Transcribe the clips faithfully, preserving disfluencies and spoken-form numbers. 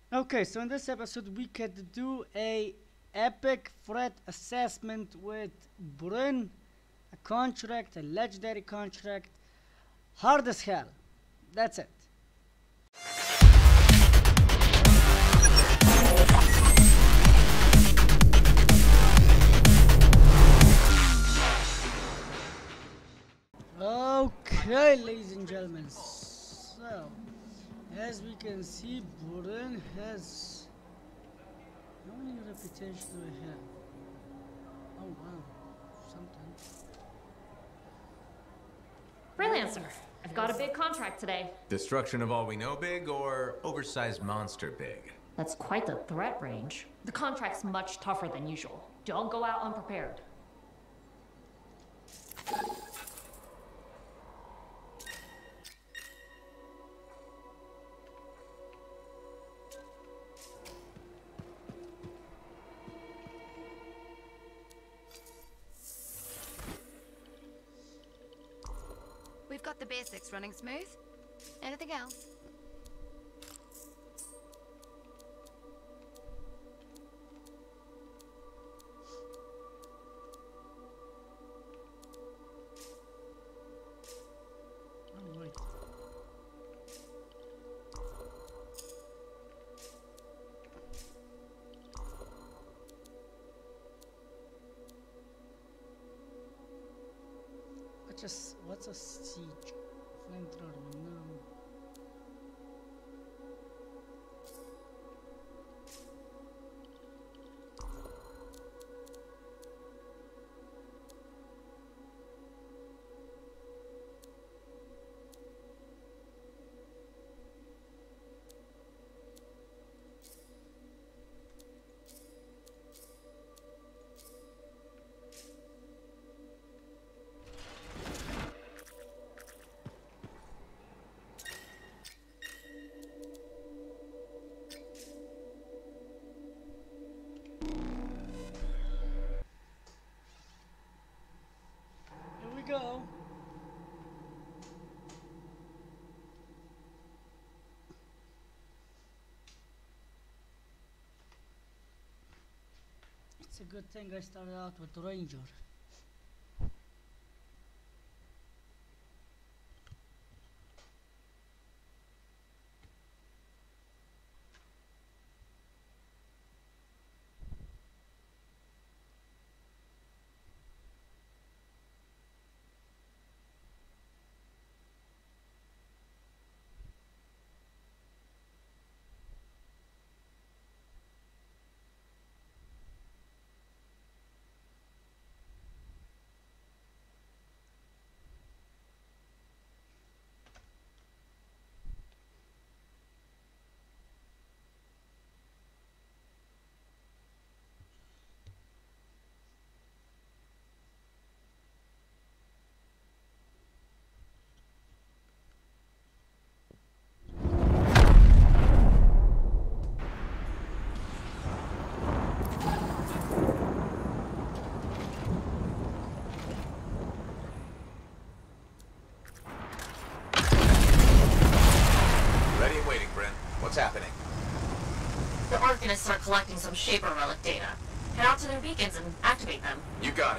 Okay, so in this episode we could do a epic threat assessment with Brin, a contract, a legendary contract, hard as hell. That's it. Okay, ladies and gentlemen, so as we can see, Brin has how many reputations do we have? Oh wow, something. Freelancer, I've got a big contract today. Destruction of all we know big or oversized monster big? That's quite the threat range. The contract's much tougher than usual. Don't go out unprepared. We've got the basics running smooth. Anything else? Alright. What's a, s- what's a siege? Flamethrower, no. Here we go. It's a good thing I started out with Ranger. Ready and waiting, Brin. What's happening? The Orc gonna start collecting some Shaper relic data. Head out to their beacons and activate them. You got it.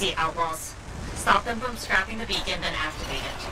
see, outlaws. Stop them from scrapping the beacon, then activate it.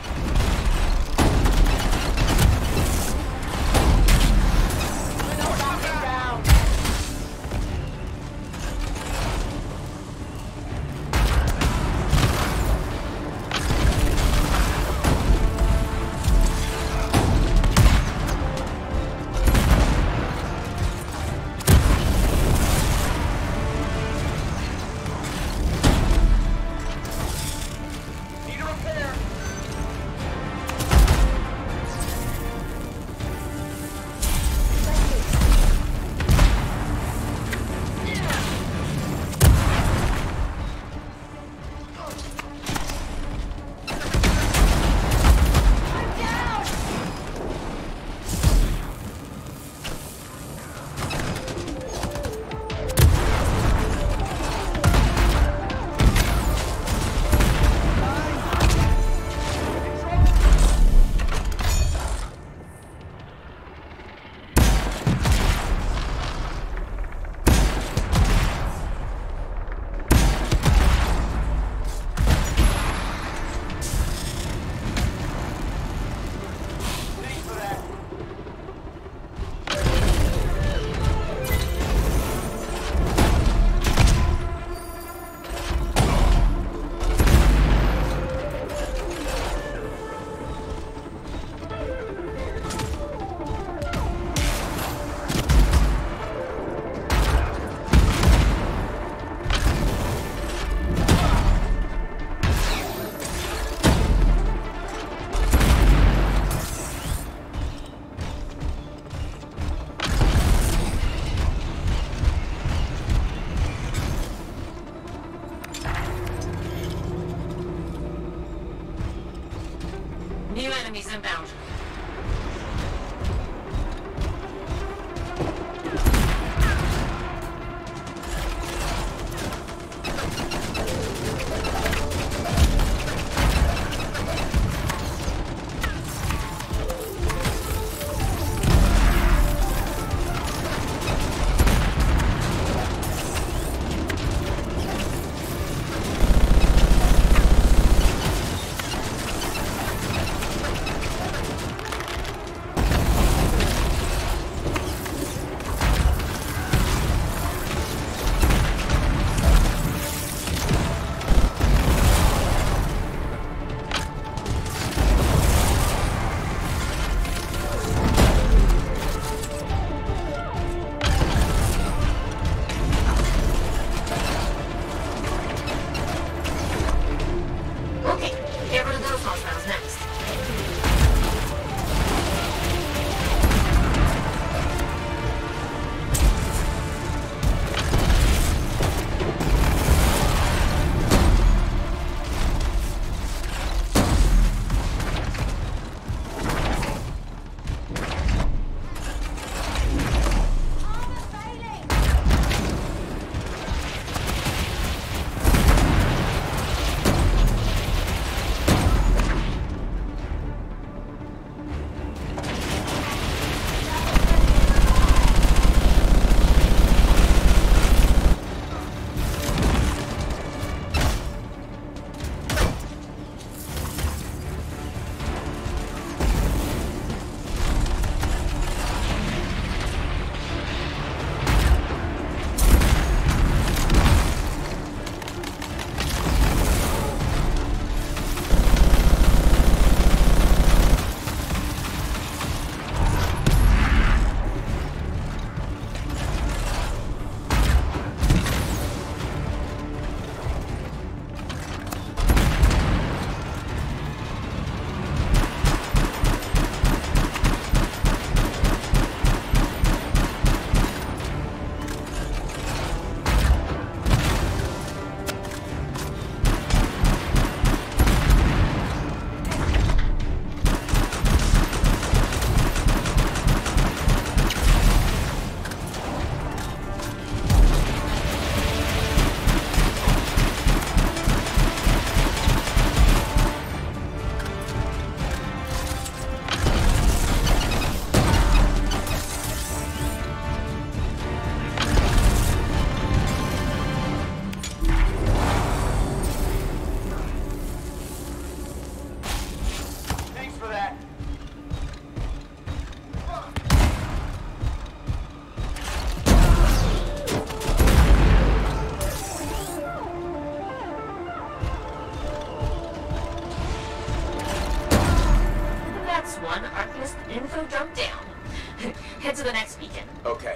That's one Arcanist info dump down. Head to the next beacon. Okay.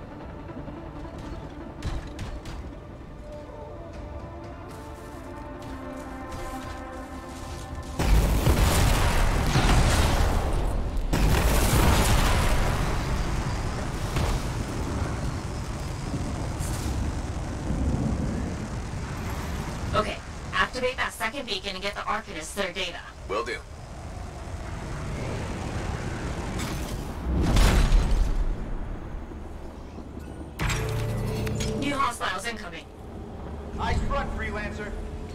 Okay, activate that second beacon and get the Arcanists their data. Will do. New hostiles incoming. Eyes front, Freelancer.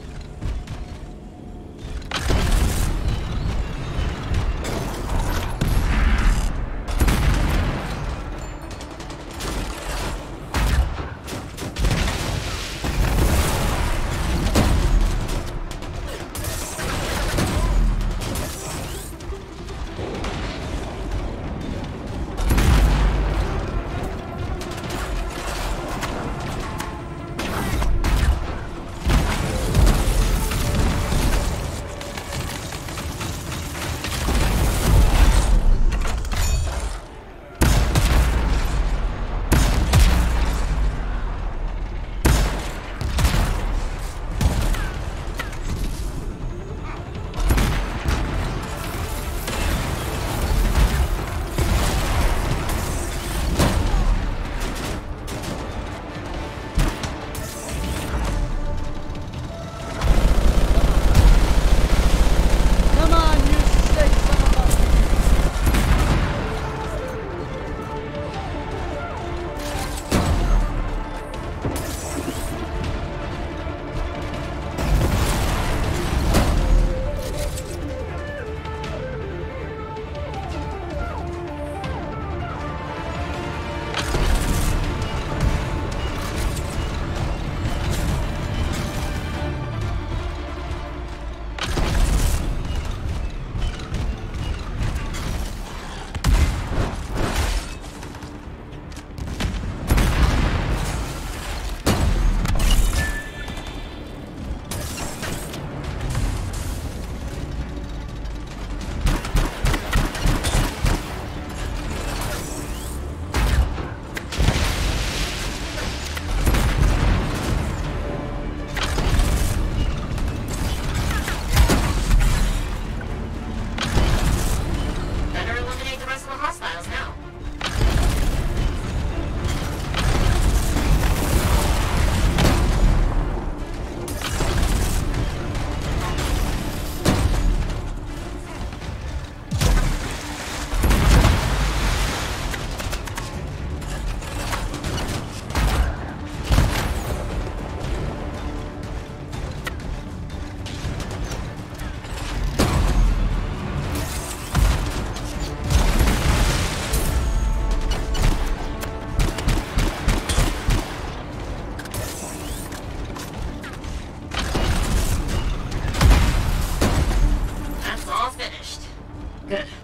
Good.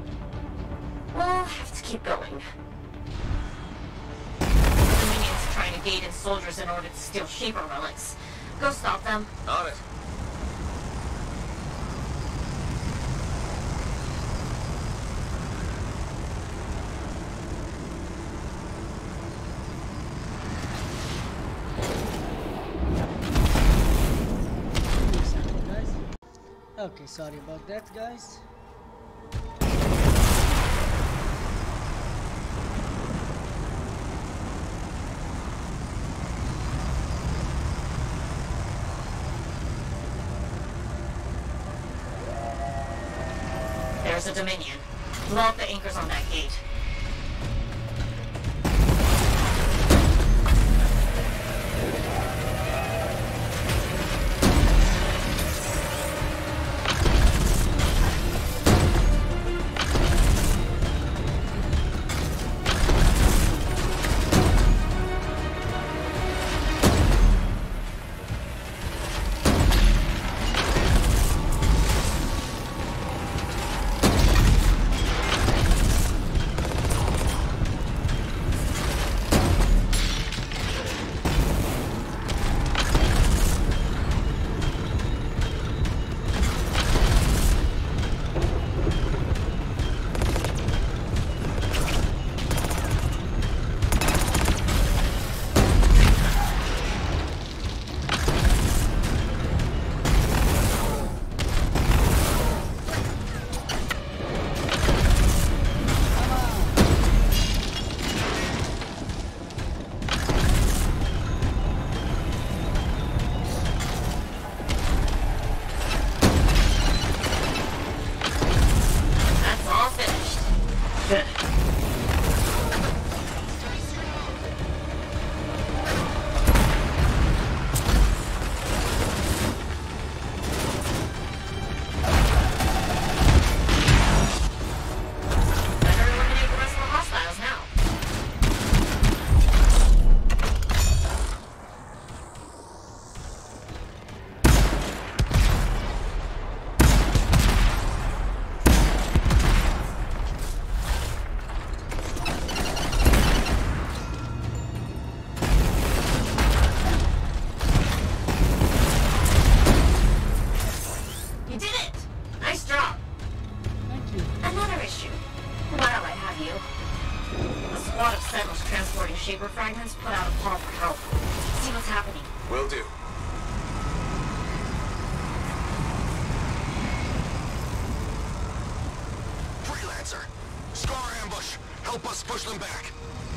We'll have to keep going. The minions are trying to gate in soldiers in order to steal Shaper relics. Go stop them. On it. Okay, sorry about that, guys. There's a Dominion. Blow up the anchors on that gate. Good. Shaper fragments put out a call for help. See what's happening. Will do. Freelancer! Scar ambush! Help us push them back!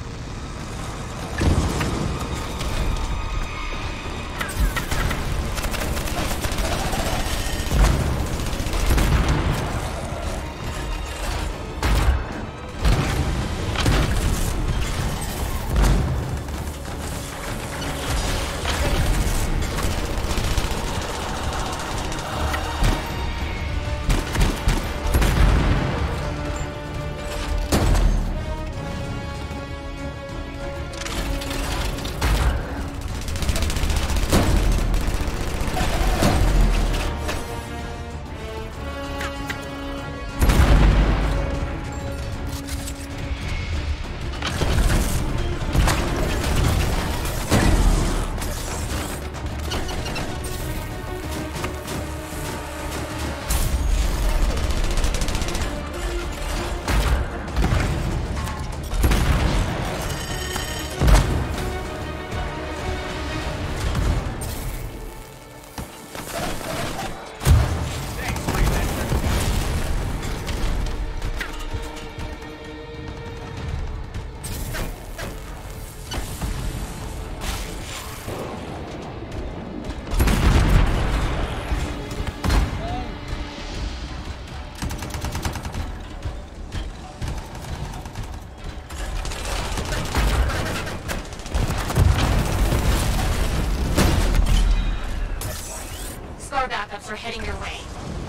Backups are heading your way.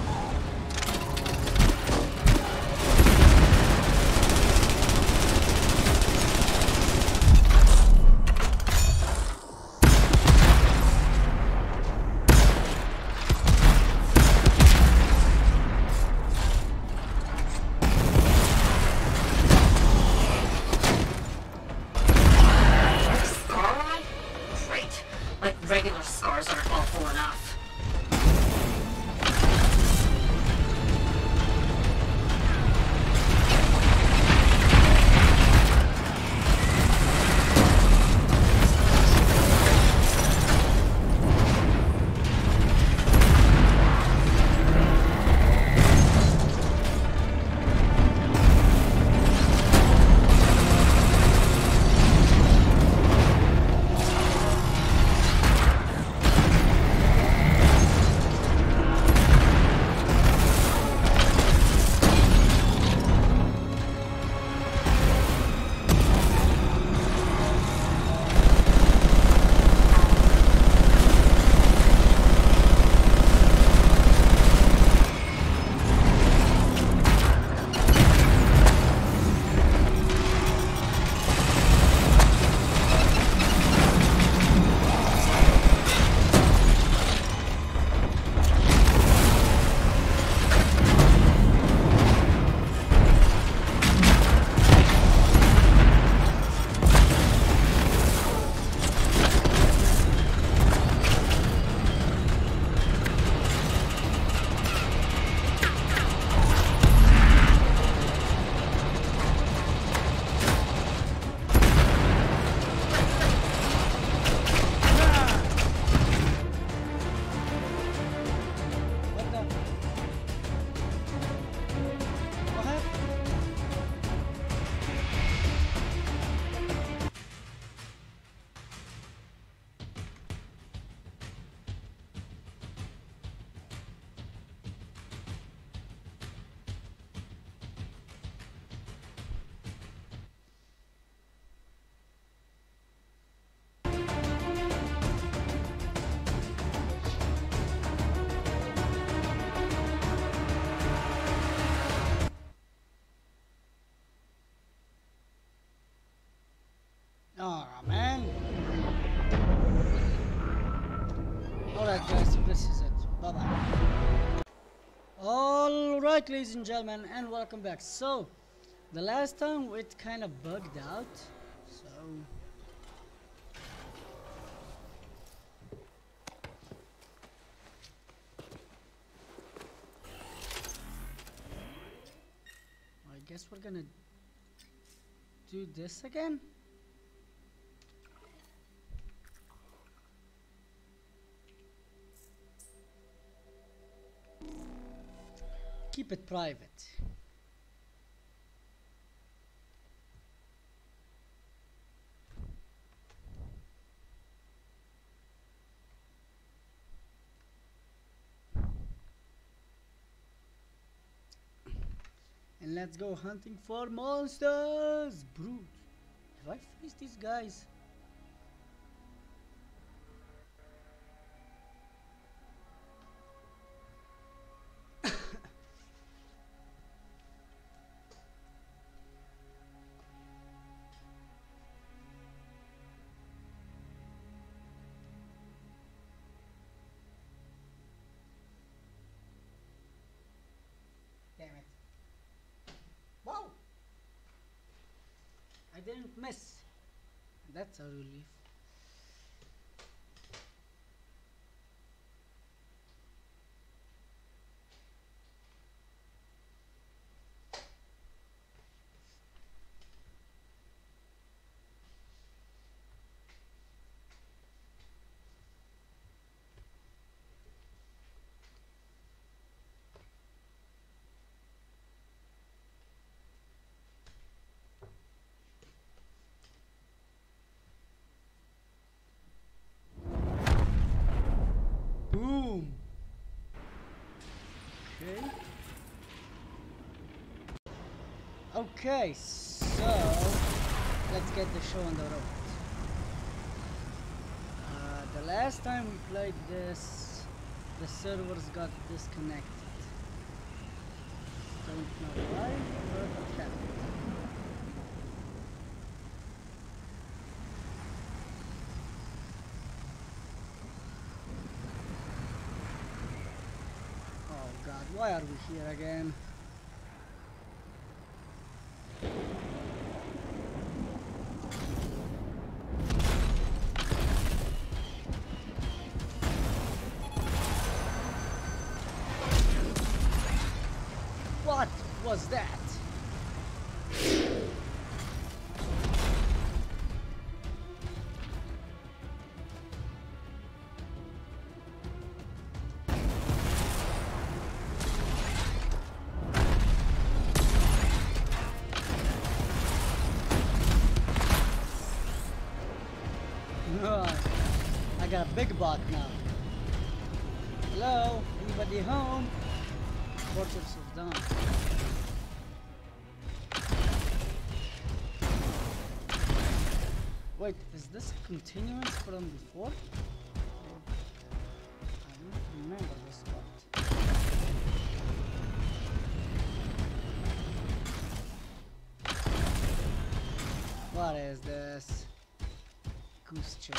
Scar eye? Great. Like regular scars aren't awful enough. Oh man. Alright guys, so this is it. Bye bye. Alright ladies and gentlemen, and welcome back. So the last time it kind of bugged out, so I guess we're gonna do this again. Keep it private. And let's go hunting for monsters. Brute. Have I faced these guys? Damn it. Wow! I didn't miss. That's a relief. Boom. Okay. Okay, so let's get the show on the road. Uh, the last time we played this, the servers got disconnected. Don't know why, but it happened. Why are we here again? What was that? I got a big bot now. Hello? Anybody home? Fortress of Dawn. Wait, is this a continuance from before? I don't remember this part. What is this? Goose chase.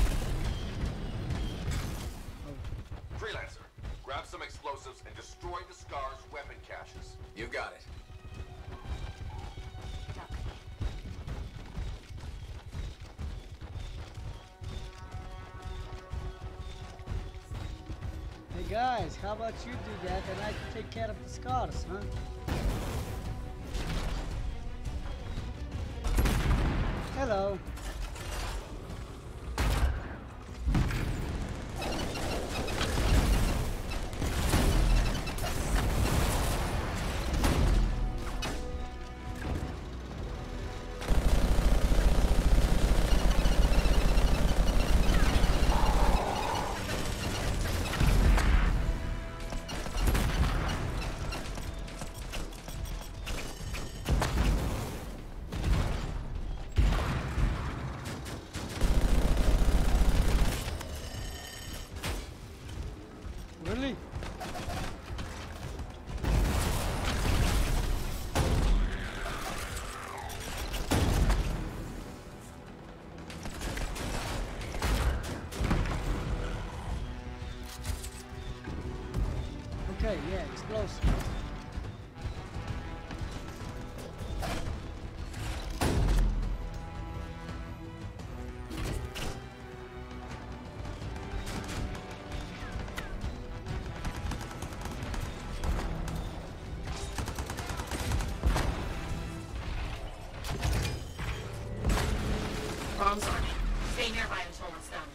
Oh. Freelancer, grab some explosives and destroy the Scar's weapon caches. You got it. Hey guys, how about you do that and I take care of the Scars, huh? Hello. Okay, yeah, explosive. Bombs on me. Stay nearby until it's done.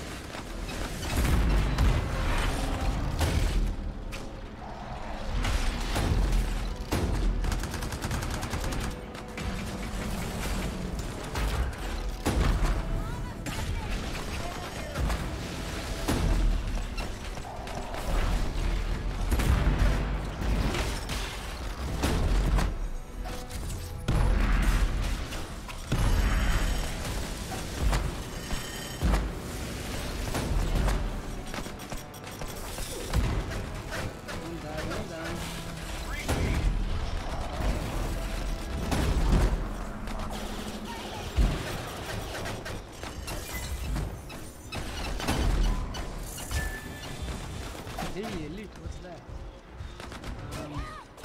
Hey, elite, what's that? Um,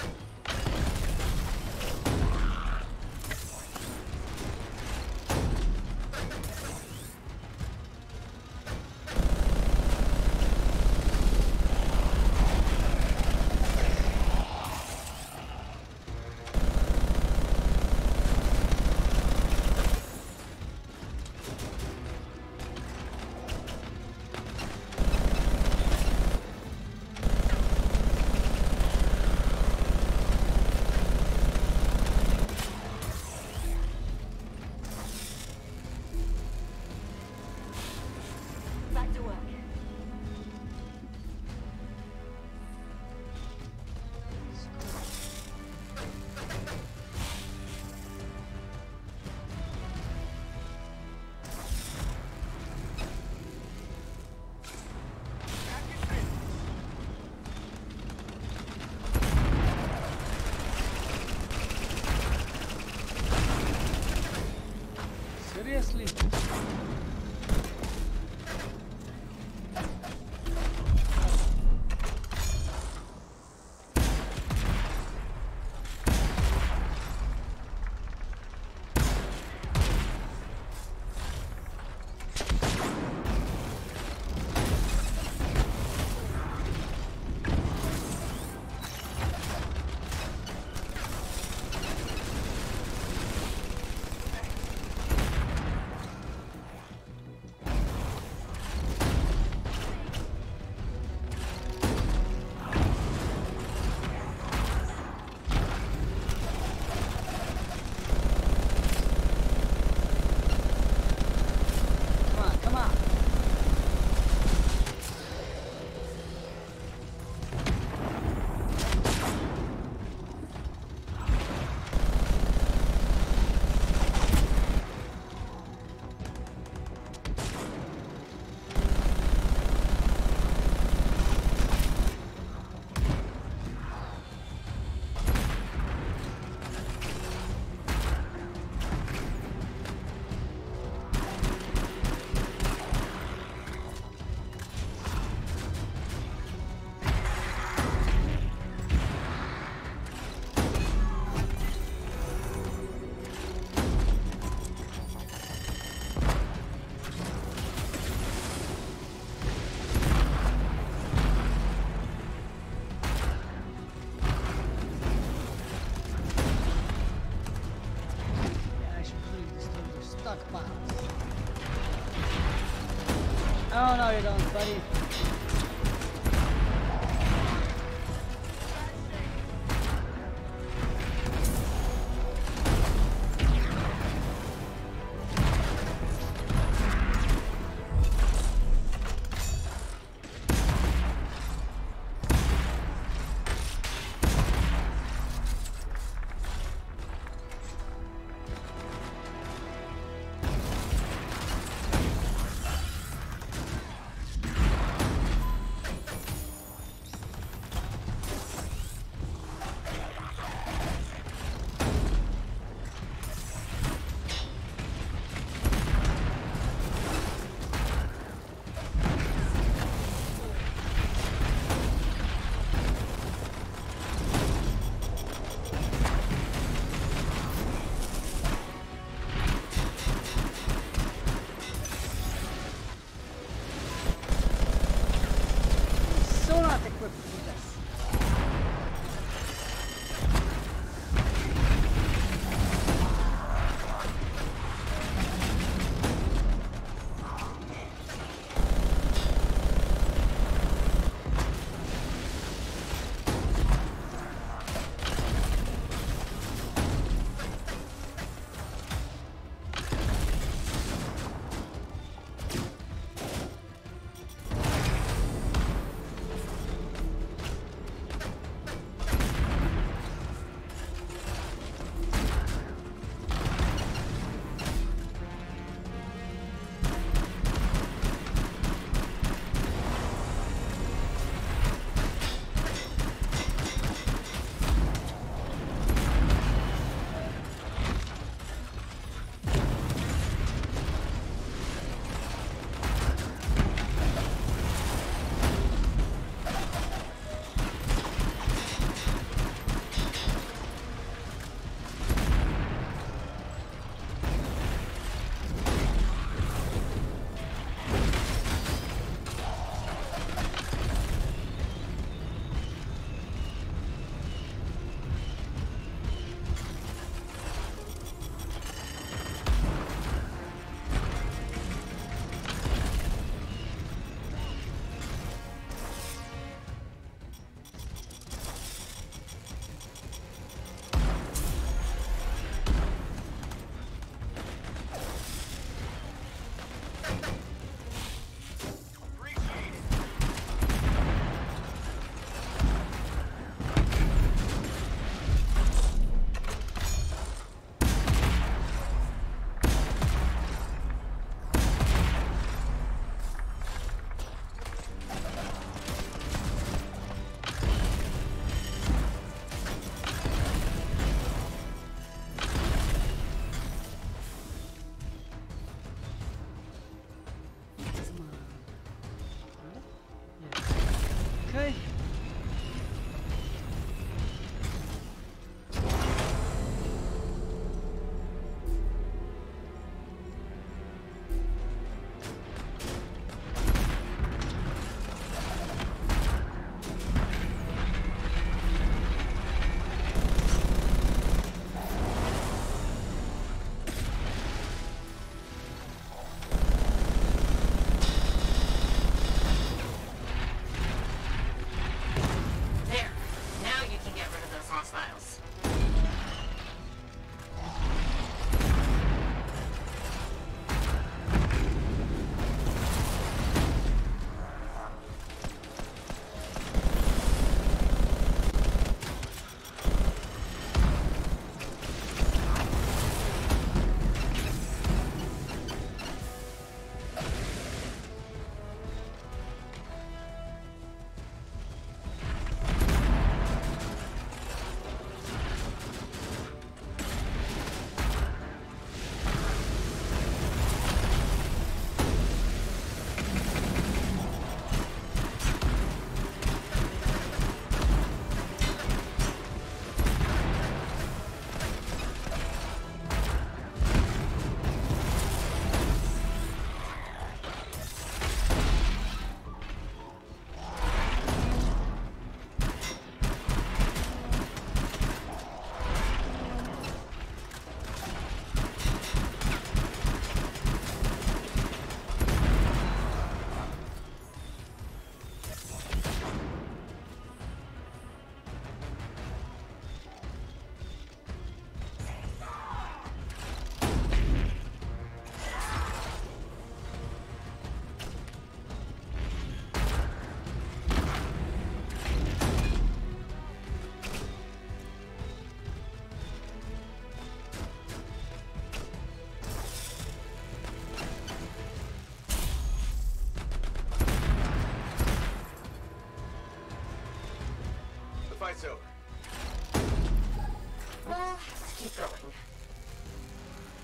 Back to work. seriously? Come on, come on. Yeah, I should really destroy the stockpiles. Oh no, you don't, buddy.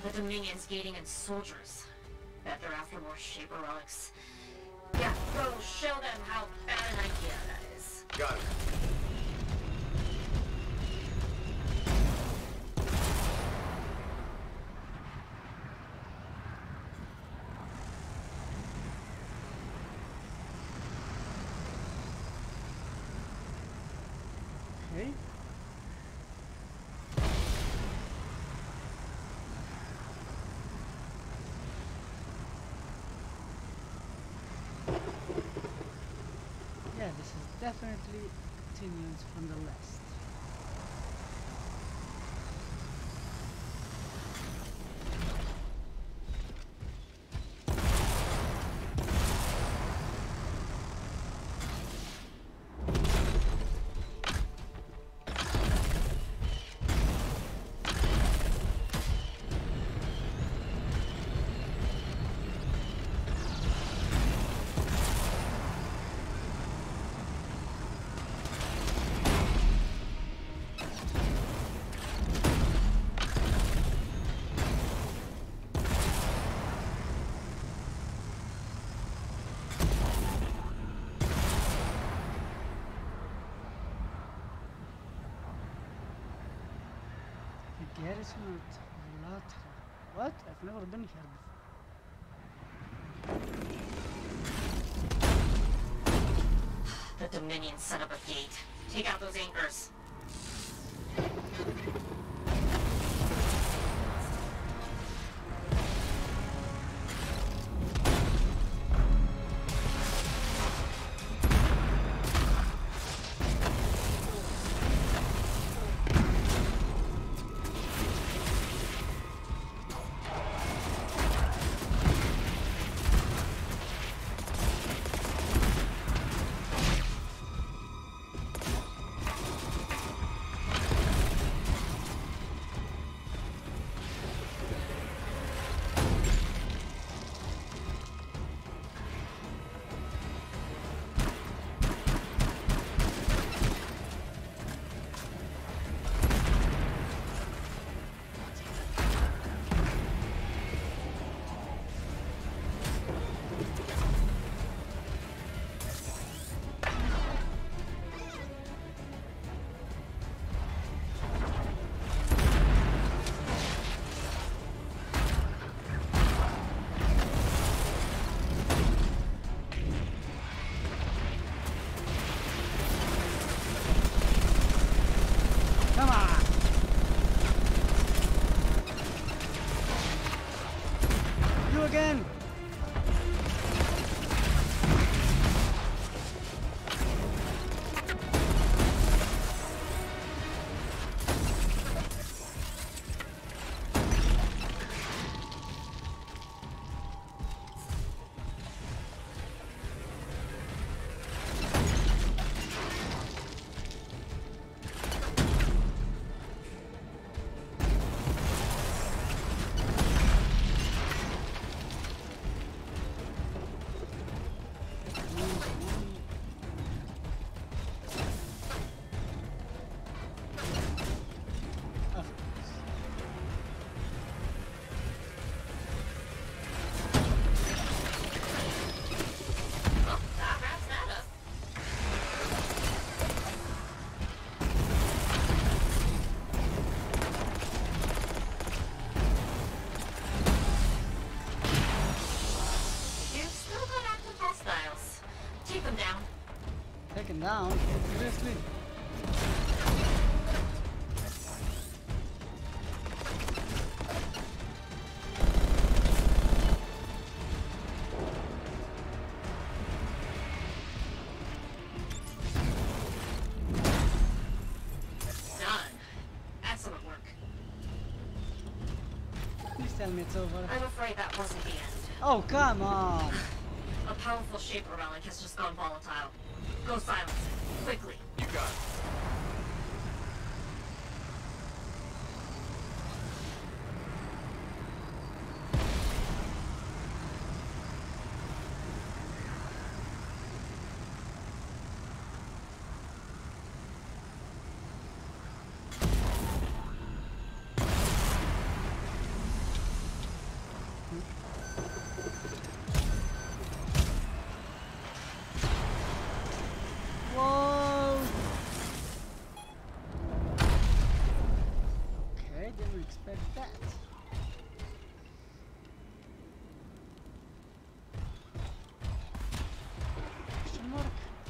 The Dominion's gating in soldiers. Bet they're after more Shaper relics. Yeah, go show them how bad an idea that is. Got it. Okay. Yeah, this is definitely continuance from the last. Garrison at Latra. What? I've never been here before. The Dominion set up a gate. Take out those anchors. Again. Down, seriously. Done. Excellent work. Please tell me it's over. I'm afraid that wasn't the end. Oh, come on. A powerful Shaper relic has just gone volatile. Go silence it, quickly. You got it. didn't expect that. Question mark?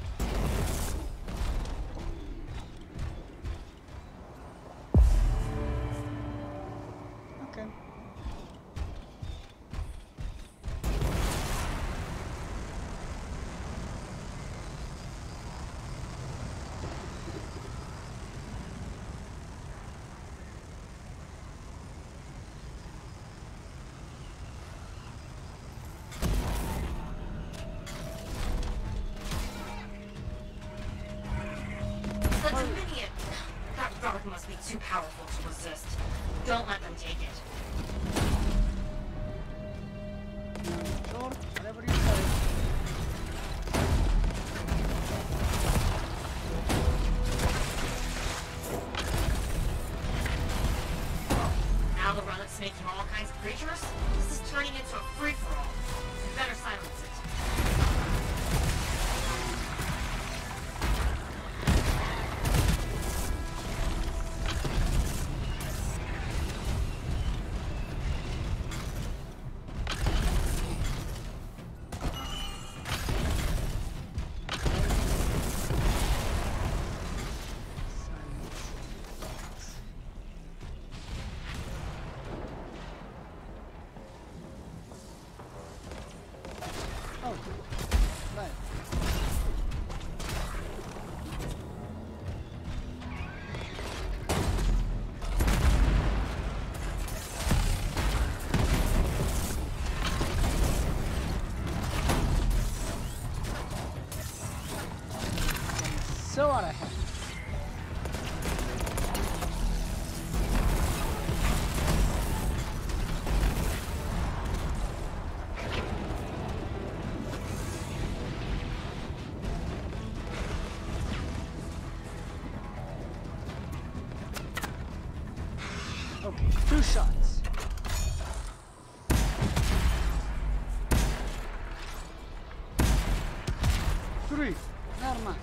Okay. That's a minion! That relic must be too powerful to resist. Don't let them take it. Sure, whatever you say. Now the relic's making all kinds of creatures? This is turning into a free-for-all. You better silence it. Oh, right. So out of hand. Okay, two shots. Three. Never mind.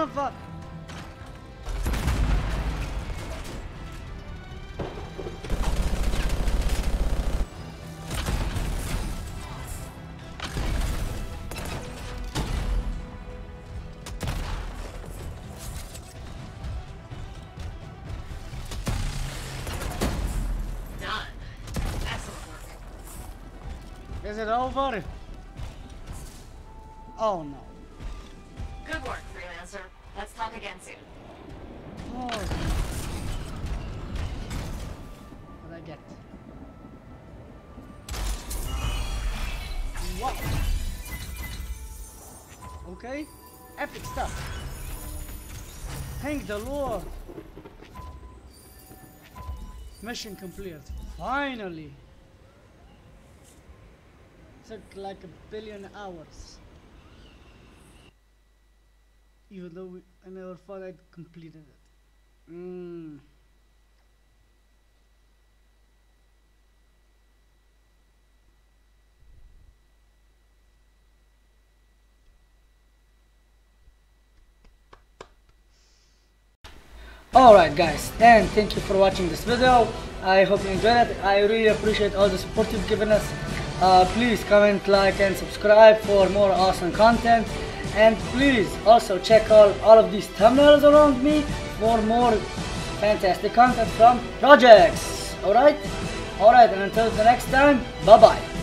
of a... Done. Excellent work. Is it over? Oh no. Good work, Freelancer. Let's talk again soon. Oh. What I get? Wow. Okay. Epic stuff. Thank the Lord. Mission complete. Finally. Took like a billion hours. Even though we, I never thought I'd completed it. Mm. Alright guys, and thank you for watching this video. I hope you enjoyed it. I really appreciate all the support you've given us. Uh, please comment, like and subscribe for more awesome content. And please also check out all of these thumbnails around me for more fantastic content from projects. Alright? Alright, and until the next time, bye bye.